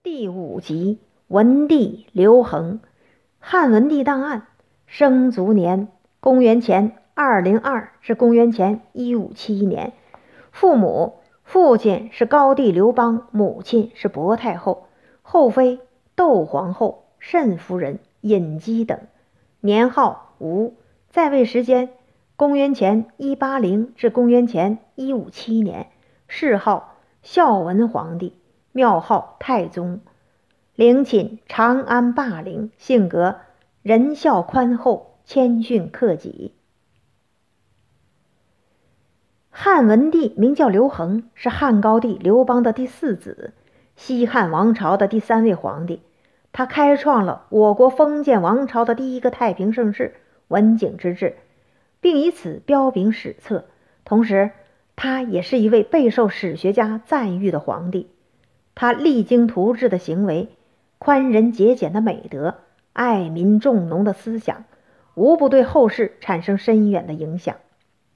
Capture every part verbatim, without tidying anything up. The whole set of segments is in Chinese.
第五集，文帝刘恒。汉文帝档案，生卒年公元前二零二至公元前一五七一年。父母，父亲是高帝刘邦，母亲是薄太后，后妃窦皇后、慎夫人、尹姬等。年号吴，在位时间公元前一八零至公元前一五七年。谥号孝文皇帝，庙号太宗。陵寝长安霸陵，性格仁孝宽厚，谦逊克己。汉文帝名叫刘恒，是汉高帝刘邦的第四子，西汉王朝的第三位皇帝。他开创了我国封建王朝的第一个太平盛世文景之治，并以此彪炳史册。同时他也是一位备受史学家赞誉的皇帝。他励精图治的行为，宽仁节俭的美德，爱民重农的思想，无不对后世产生深远的影响。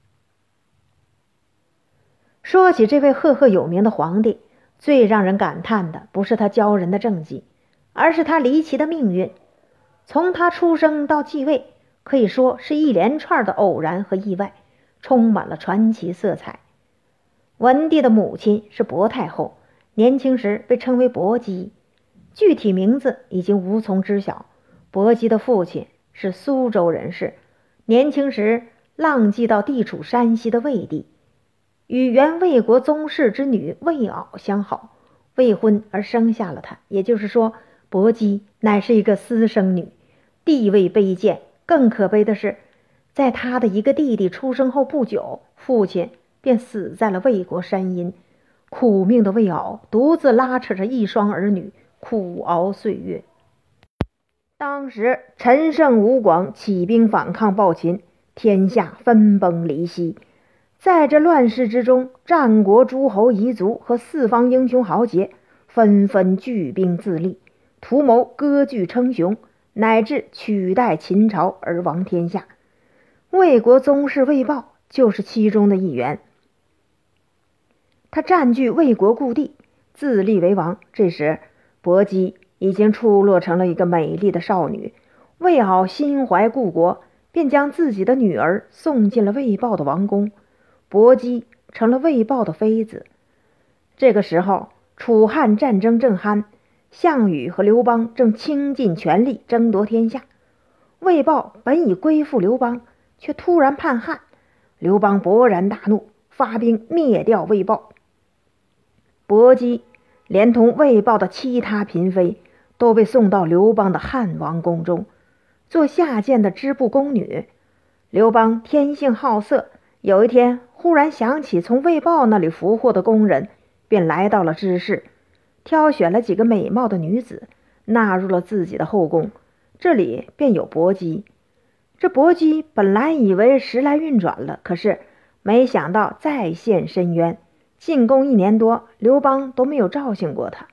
说起这位赫赫有名的皇帝，最让人感叹的不是他骄人的政绩，而是他离奇的命运。从他出生到继位，可以说是一连串的偶然和意外，充满了传奇色彩。文帝的母亲是薄太后，年轻时被称为薄姬，具体名字已经无从知晓。薄姬的父亲是苏州人士，年轻时浪迹到地处山西的魏地，与原魏国宗室之女魏媪相好，未婚而生下了他。也就是说，薄姬乃是一个私生女，地位卑贱。更可悲的是，在他的一个弟弟出生后不久，父亲便死在了魏国山阴。苦命的魏媪独自拉扯着一双儿女，苦熬岁月。当时陈胜吴广起兵反抗暴秦，天下分崩离析。在这乱世之中，战国诸侯彝族和四方英雄豪杰纷纷聚兵自立，图谋割据称雄，乃至取代秦朝而亡天下。魏国宗室魏豹就是其中的一员。他占据魏国故地，自立为王。这时薄姬已经出落成了一个美丽的少女。魏媪心怀故国，便将自己的女儿送进了魏豹的王宫，薄姬成了魏豹的妃子。这个时候楚汉战争正酣，项羽和刘邦正倾尽全力争夺天下。魏豹本已归附刘邦，却突然叛汉。刘邦勃然大怒，发兵灭掉魏豹。薄姬连同魏豹的其他嫔妃都被送到刘邦的汉王宫中，做下贱的织布宫女。刘邦天性好色，有一天忽然想起从魏豹那里俘获的工人，便来到了芝室，挑选了几个美貌的女子，纳入了自己的后宫。这里便有薄姬。这薄姬本来以为时来运转了，可是没想到再陷深渊。进宫一年多，刘邦都没有召醒过他。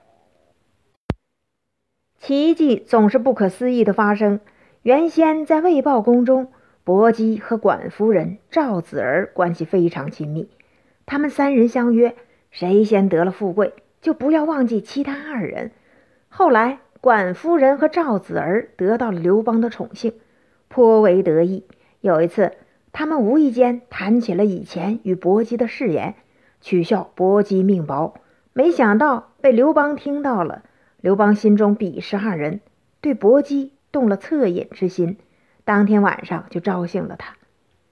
奇迹总是不可思议的发生。原先在魏豹宫中，薄姬和管夫人赵子儿关系非常亲密，他们三人相约，谁先得了富贵，就不要忘记其他二人。后来管夫人和赵子儿得到了刘邦的宠幸，颇为得意。有一次，他们无意间谈起了以前与薄姬的誓言，取笑薄姬命薄，没想到被刘邦听到了。刘邦心中鄙视二人，对薄姬动了恻隐之心，当天晚上就招幸了他。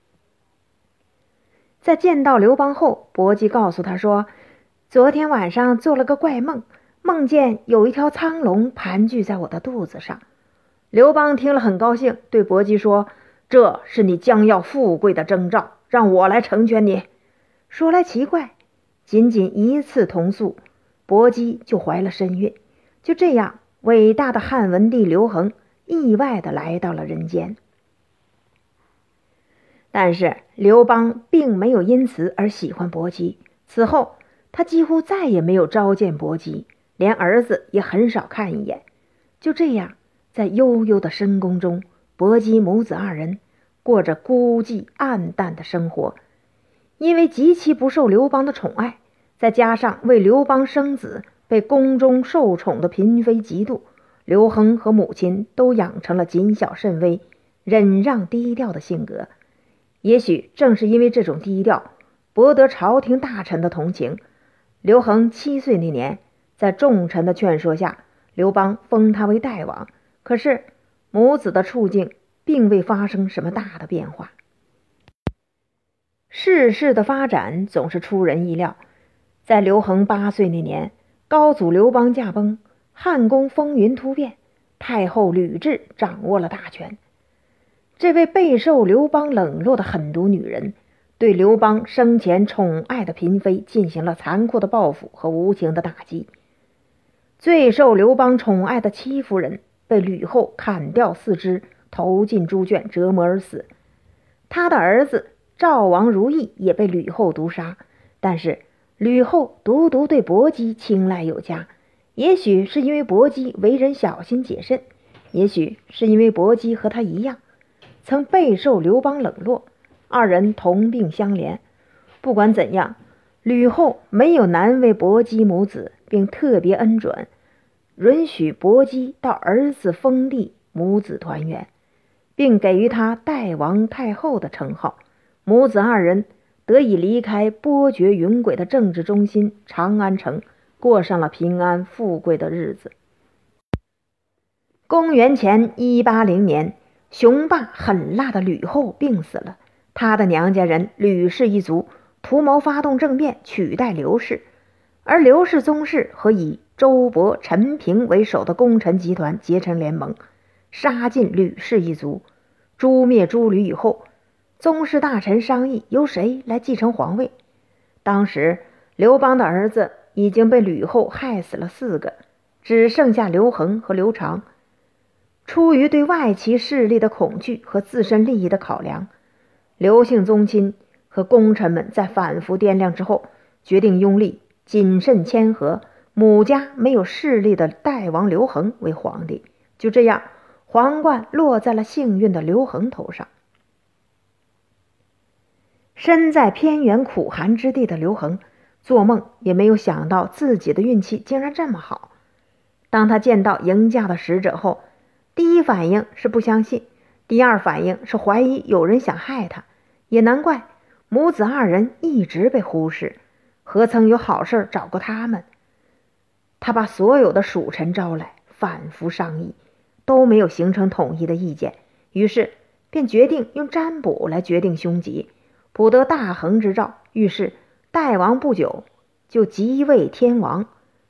在见到刘邦后，薄姬告诉他说，昨天晚上做了个怪梦，梦见有一条苍龙盘踞在我的肚子上。刘邦听了很高兴，对薄姬说，这是你将要富贵的征兆，让我来成全你。说来奇怪，仅仅一次同宿，薄姬就怀了身孕。就这样，伟大的汉文帝刘恒意外地来到了人间。但是刘邦并没有因此而喜欢薄姬，此后他几乎再也没有召见薄姬，连儿子也很少看一眼。就这样，在悠悠的深宫中，薄姬母子二人过着孤寂暗淡的生活。因为极其不受刘邦的宠爱，再加上为刘邦生子被宫中受宠的嫔妃嫉妒，刘恒和母亲都养成了谨小慎微、忍让低调的性格。也许正是因为这种低调，博得朝廷大臣的同情。刘恒七岁那年，在重臣的劝说下，刘邦封他为代王。可是母子的处境并未发生什么大的变化。世事的发展总是出人意料。在刘恒八岁那年，高祖刘邦驾崩，汉宫风云突变，太后吕雉掌握了大权。这位备受刘邦冷落的狠毒女人，对刘邦生前宠爱的嫔妃进行了残酷的报复和无情的打击。最受刘邦宠爱的戚夫人被吕后砍掉四肢，投进猪圈折磨而死。他的儿子赵王如意也被吕后毒杀，但是吕后独独对薄姬青睐有加。也许是因为薄姬为人小心谨慎，也许是因为薄姬和他一样曾备受刘邦冷落，二人同病相怜。不管怎样，吕后没有难为薄姬母子，并特别恩准，允许薄姬到儿子封地母子团圆，并给予他代王太后的称号。母子二人得以离开波谲云诡的政治中心长安城，过上了平安富贵的日子。公元前一八零年，雄霸狠辣的吕后病死了，她的娘家人吕氏一族图谋发动政变取代刘氏，而刘氏宗室和以周勃、陈平为首的功臣集团结成联盟，杀尽吕氏一族。诛灭诸吕以后，宗室大臣商议由谁来继承皇位。当时刘邦的儿子已经被吕后害死了四个，只剩下刘恒和刘长。出于对外戚势力的恐惧和自身利益的考量，刘姓宗亲和功臣们在反复掂量之后，决定拥立谨慎谦和、母家没有势力的代王刘恒为皇帝。就这样，皇冠落在了幸运的刘恒头上。身在偏远苦寒之地的刘恒，做梦也没有想到自己的运气竟然这么好。当他见到迎驾的使者后，第一反应是不相信，第二反应是怀疑有人想害他。也难怪母子二人一直被忽视，何曾有好事找过他们。他把所有的属臣招来，反复商议，都没有形成统一的意见，于是便决定用占卜来决定凶吉。卜得大恒之兆，于是代王不久就即位天王。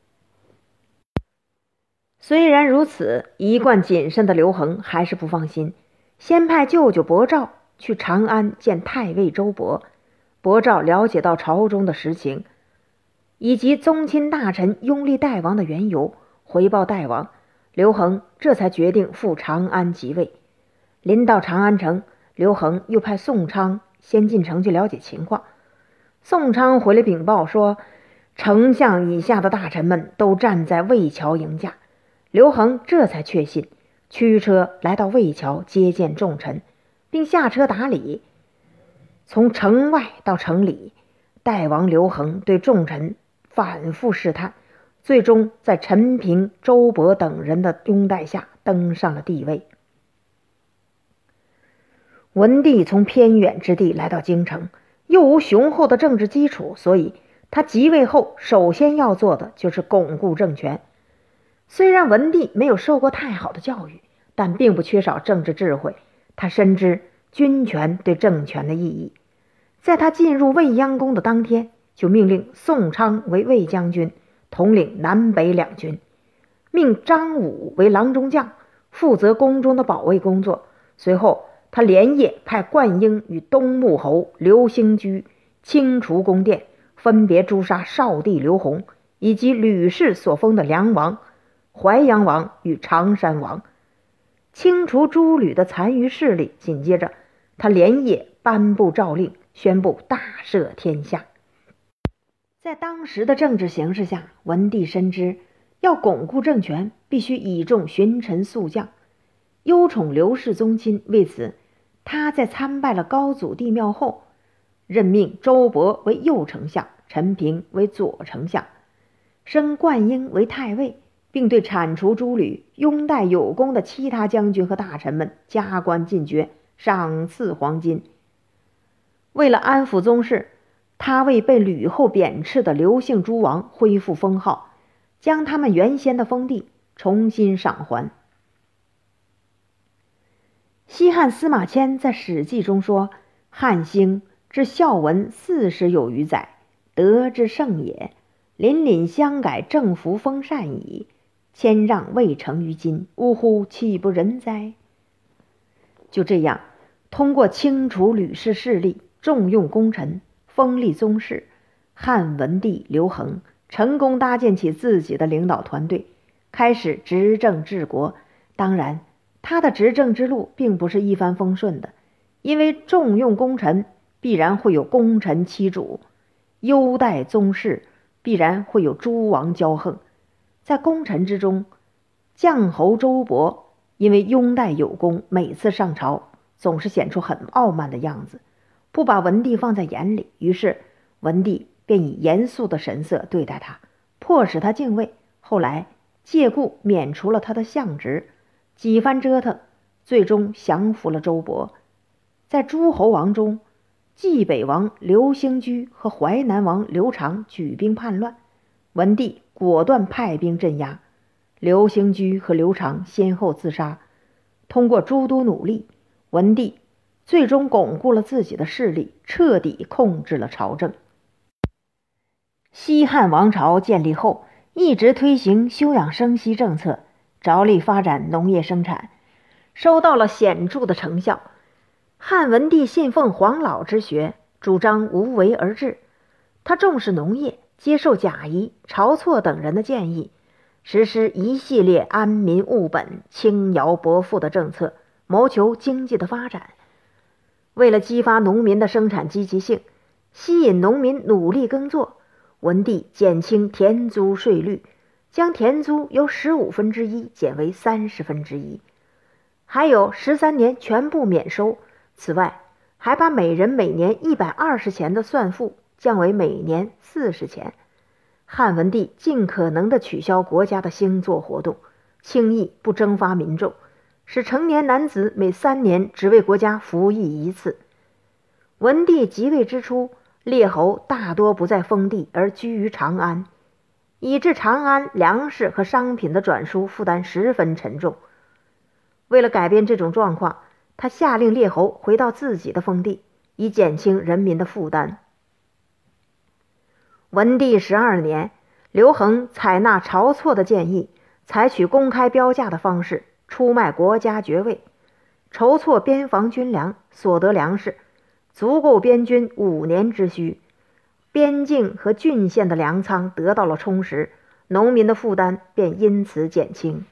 虽然如此，一贯谨慎的刘恒还是不放心，先派舅舅伯昭去长安见太尉周勃。伯昭了解到朝中的实情，以及宗亲大臣拥立代王的缘由，回报代王。刘恒这才决定赴长安即位。临到长安城，刘恒又派宋昌先进城去了解情况。宋昌回来禀报说，丞相以下的大臣们都站在魏桥迎驾。刘恒这才确信，驱车来到魏桥接见众臣，并下车打礼。从城外到城里，代王刘恒对众臣反复试探，最终在陈平、周勃等人的拥戴下登上了帝位。文帝从偏远之地来到京城，又无雄厚的政治基础，所以他即位后首先要做的就是巩固政权。虽然文帝没有受过太好的教育，但并不缺少政治智慧，他深知军权对政权的意义。在他进入未央宫的当天，就命令宋昌为卫将军，统领南北两军，命张武为郎中将，负责宫中的保卫工作。随后他连夜派灌婴与东穆侯刘兴居清除宫殿，分别诛杀少帝刘弘以及吕氏所封的梁王、淮阳王与常山王，清除诸吕的残余势力。紧接着他连夜颁布诏令，宣布大赦天下。在当时的政治形势下，文帝深知要巩固政权，必须倚重群臣宿将，优宠刘氏宗亲。为此，他在参拜了高祖帝庙后，任命周勃为右丞相，陈平为左丞相。 升灌婴为太尉，并对铲除诸吕、拥戴有功的其他将军和大臣们加官进爵，赏赐黄金。为了安抚宗室，他为被吕后贬斥的刘姓诸王恢复封号，将他们原先的封地重新赏还。西汉司马迁在《史记》中说：“汉兴之孝文四十有余载，德之盛也。邻邻相改，政服封禅矣。谦让未成于今，呜呼，岂不仁哉？”就这样，通过清除吕氏势力，重用功臣，封立宗室，汉文帝刘恒成功搭建起自己的领导团队，开始执政治国。当然，他的执政之路并不是一帆风顺的，因为重用功臣必然会有功臣欺主，优待宗室必然会有诸王骄横。在功臣之中，将侯周勃因为拥戴有功，每次上朝总是显出很傲慢的样子，不把文帝放在眼里，于是文帝便以严肃的神色对待他，迫使他敬畏。后来借故免除了他的相职，几番折腾，最终降服了周勃。在诸侯王中，冀北王刘兴居和淮南王刘长举兵叛乱，文帝果断派兵镇压，刘兴居和刘长先后自杀。通过诸多努力，文帝最终巩固了自己的势力，彻底控制了朝政。西汉王朝建立后，一直推行休养生息政策，着力发展农业生产，收到了显著的成效。汉文帝信奉黄老之学，主张无为而治。他重视农业，接受贾谊、晁错等人的建议，实施一系列安民务本、轻徭薄赋的政策，谋求经济的发展。为了激发农民的生产积极性，吸引农民努力耕作，文帝减轻田租税率，将田租由十五分之一减为三十分之一，还有十三年全部免收。此外，还把每人每年一百二十钱的算赋降为每年四十钱。汉文帝尽可能地取消国家的兴作活动，轻易不征发民众，使成年男子每三年只为国家服役一次。文帝即位之初，列侯大多不在封地而居于长安，以致长安粮食和商品的转输负担十分沉重。为了改变这种状况，他下令列侯回到自己的封地，以减轻人民的负担。文帝十二年，刘恒采纳晁错的建议，采取公开标价的方式出卖国家爵位，筹措边防军粮，所得粮食足够边军五年之需，边境和郡县的粮仓得到了充实，农民的负担便因此减轻。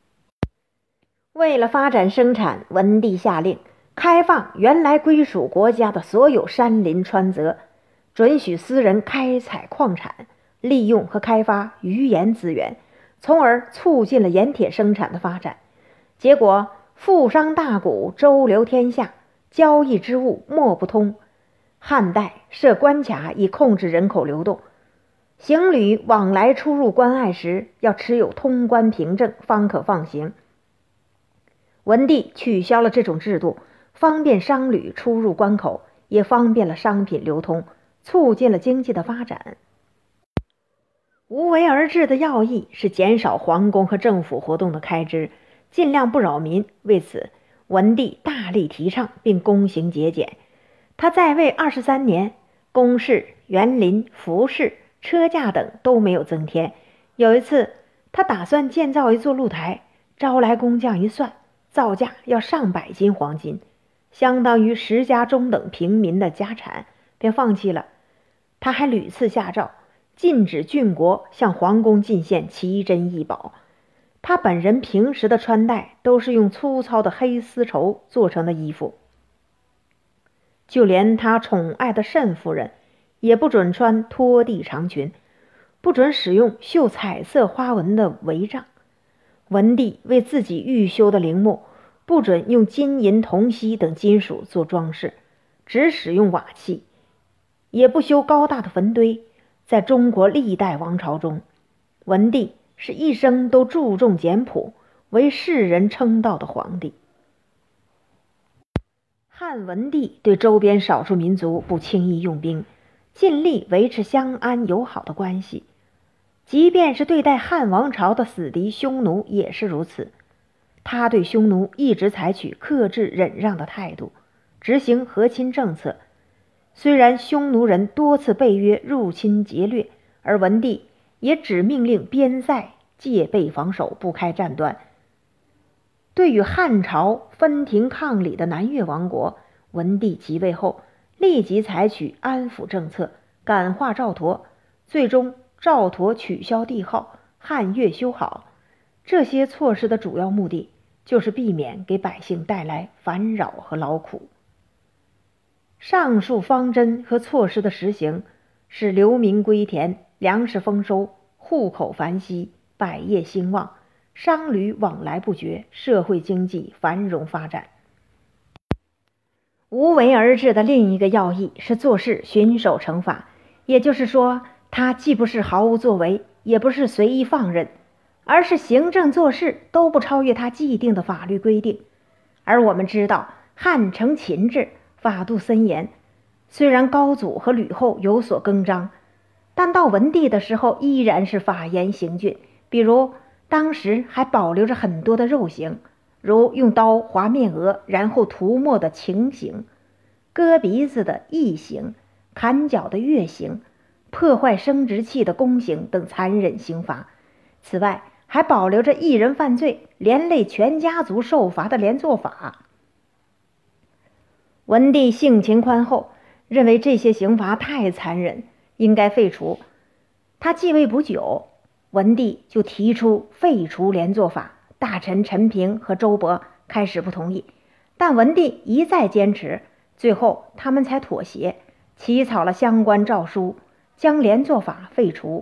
为了发展生产，文帝下令开放原来归属国家的所有山林川泽，准许私人开采矿产，利用和开发渔盐资源，从而促进了盐铁生产的发展。结果富商大贾周流天下，交易之物莫不通。汉代设关卡以控制人口流动，行旅往来出入关隘时要持有通关凭证方可放行。文帝取消了这种制度，方便商旅出入关口，也方便了商品流通，促进了经济的发展。无为而治的要义是减少皇宫和政府活动的开支，尽量不扰民。为此，文帝大力提倡并躬行节俭。他在位二十三年，宫室、园林、服饰、车驾等都没有增添。有一次，他打算建造一座露台，招来工匠一算，造价要上百斤黄金，相当于十家中等平民的家产，便放弃了。他还屡次下诏，禁止郡国向皇宫进献奇珍异宝。他本人平时的穿戴都是用粗糙的黑丝绸做成的衣服，就连他宠爱的慎夫人也不准穿拖地长裙，不准使用绣彩色花纹的帷帐。文帝为自己御修的陵墓不准用金银铜锡等金属做装饰，只使用瓦器，也不修高大的坟堆。在中国历代王朝中， 文帝是一生都注重简朴，为世人称道的皇帝。汉文帝对周边少数民族不轻易用兵，尽力维持相安友好的关系。即便是对待汉王朝的死敌匈奴也是如此，他对匈奴一直采取克制忍让的态度，执行和亲政策。虽然匈奴人多次背约入侵劫掠，而文帝也只命令边塞戒备防守，不开战端。对与汉朝分庭抗礼的南越王国，文帝即位后立即采取安抚政策，感化赵佗，最终赵佗取消帝号，汉越修好。这些措施的主要目的就是避免给百姓带来烦扰和劳苦。上述方针和措施的实行，使流民归田，粮食丰收，户口繁息，百业兴旺，商旅往来不绝，社会经济繁荣发展。无为而治的另一个要义是做事循守惩罚，也就是说，它既不是毫无作为，也不是随意放任，而是行政做事都不超越它既定的法律规定。而我们知道，汉承秦制，法度森严，虽然高祖和吕后有所更张，但到文帝的时候依然是法严刑峻。比如当时还保留着很多的肉刑，如用刀划面额然后涂抹的情刑，割鼻子的缢刑，砍脚的月刑，破坏生殖器的宫刑等残忍刑罚。此外还保留着一人犯罪连累全家族受罚的连坐法。文帝性情宽厚，认为这些刑罚太残忍，应该废除。他继位不久，文帝就提出废除连坐法，大臣陈平和周勃开始不同意，但文帝一再坚持，最后他们才妥协，起草了相关诏书，将连坐法废除。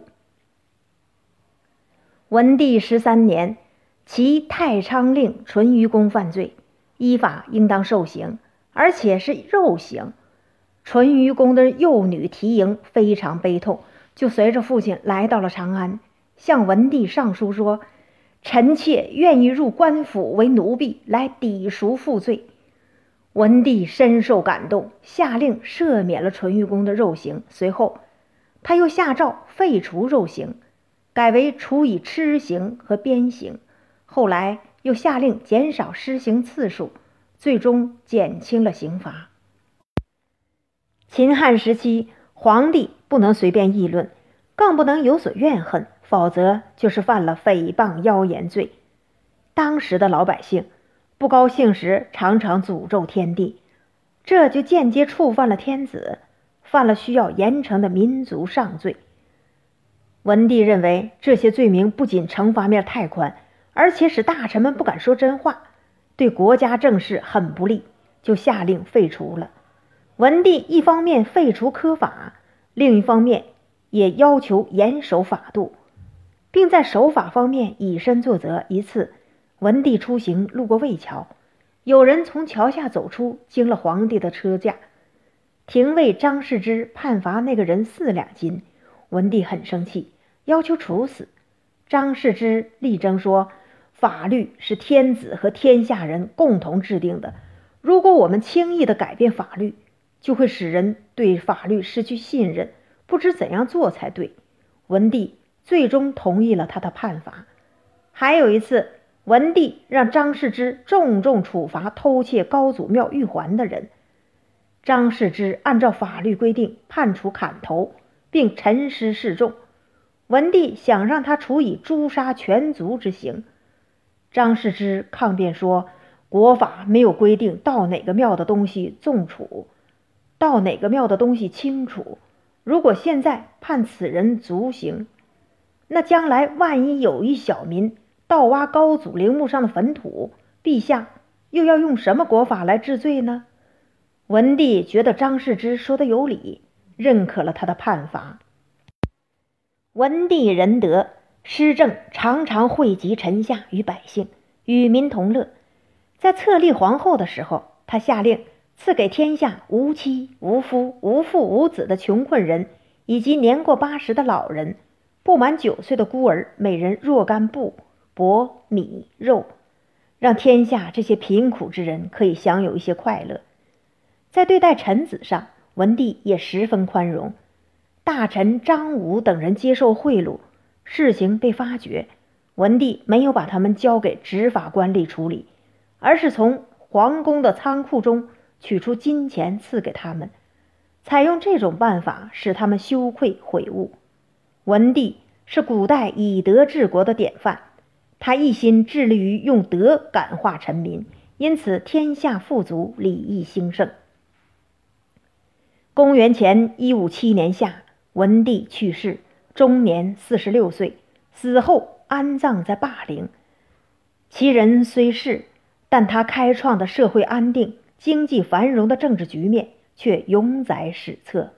文帝十三年，其太昌令淳于公犯罪，依法应当受刑，而且是肉刑。淳于公的幼女缇萦非常悲痛，就随着父亲来到了长安，向文帝上书说，臣妾愿意入官府为奴婢，来抵赎父罪。文帝深受感动，下令赦免了淳于公的肉刑。随后他又下诏废除肉刑，改为处以笞刑和鞭刑。后来又下令减少施行次数，最终减轻了刑罚。秦汉时期，皇帝不能随便议论，更不能有所怨恨，否则就是犯了诽谤妖言罪。当时的老百姓不高兴时常常诅咒天地，这就间接触犯了天子，犯了需要严惩的民族上罪。文帝认为这些罪名不仅惩罚面太宽，而且使大臣们不敢说真话，对国家政事很不利，就下令废除了。文帝一方面废除苛法，另一方面也要求严守法度，并在守法方面以身作则。一次，文帝出行路过魏桥，有人从桥下走出，惊了皇帝的车驾。廷尉张世之判罚那个人四两金，文帝很生气，要求处死。张世之力争说，法律是天子和天下人共同制定的，如果我们轻易地改变法律，就会使人对法律失去信任，不知怎样做才对。文帝最终同意了他的判罚。还有一次，文帝让张世之重重处罚偷窃高祖庙玉环的人。张世之按照法律规定判处砍头，并陈尸示众。文帝想让他处以诛杀全族之刑。张世之抗辩说，国法没有规定到哪个庙的东西纵处，到哪个庙的东西轻处。如果现在判此人族刑，那将来万一有一小民盗挖高祖陵墓上的坟土，陛下又要用什么国法来治罪呢？文帝觉得张世之说的有理，认可了他的判罚。文帝仁德，施政常常惠及臣下与百姓，与民同乐。在册立皇后的时候，他下令赐给天下无妻无夫无父无子的穷困人，以及年过八十的老人， 不满九岁的孤儿每人若干布、帛、米、肉，让天下这些贫苦之人可以享有一些快乐。在对待臣子上，文帝也十分宽容。大臣张武等人接受贿赂，事情被发觉，文帝没有把他们交给执法官吏处理，而是从皇宫的仓库中取出金钱赐给他们，采用这种办法使他们羞愧悔悟。文帝是古代以德治国的典范，他一心致力于用德感化臣民，因此天下富足，礼义兴盛。公元前一五七年夏，文帝去世，终年四十六岁，死后安葬在霸陵。其人虽逝，但他开创的社会安定、经济繁荣的政治局面却永载史册。